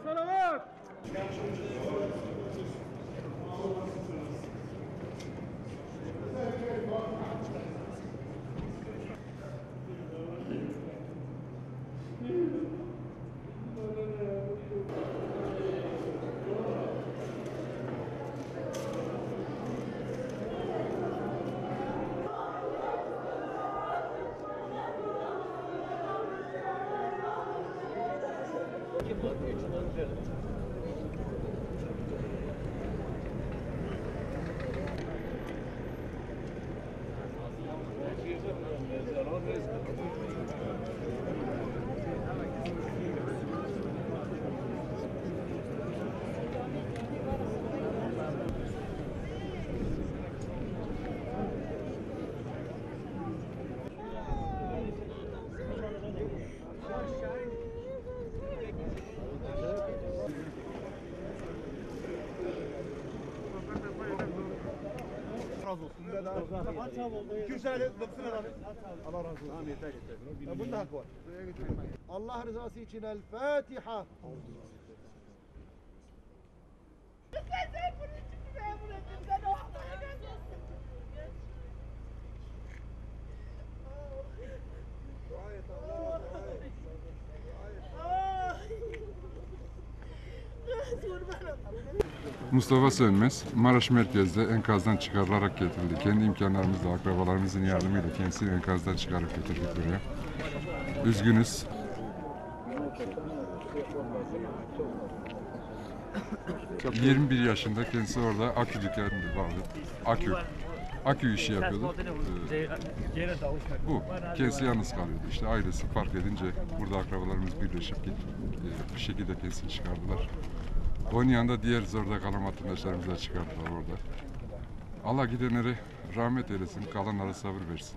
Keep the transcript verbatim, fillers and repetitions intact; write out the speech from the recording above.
salavat. Razı olsun. iki yüz tane baksın adam. Allah razı olsun. Tamam yeter yeter. Ya bunda hak var. Allah rızası için El Fatiha. Lütfen sen bunun için bir memur edin. Ben o Allah'a gelsin. Dua et Allah. Mustafa Sönmez, Maraş merkezde enkazdan çıkarılarak getirildi. Kendi imkanlarımızla, akrabalarımızın yardımıyla kendisini enkazdan çıkarıp getirdik buraya. Üzgünüz. yirmi bir yaşında, kendisi orada akü dükkanı vardı. Akü. Akü işi yapıyordu. Ee, bu. Kendisi yalnız kalıyordu. İşte ailesi fark edince burada akrabalarımız birleşip gidip e, bir şekilde kendisini çıkardılar. Onun yanında diğer zorda kalan vatandaşlarımızı da çıkardılar orada. Allah gidenleri rahmet eylesin, kalanlara sabır versin.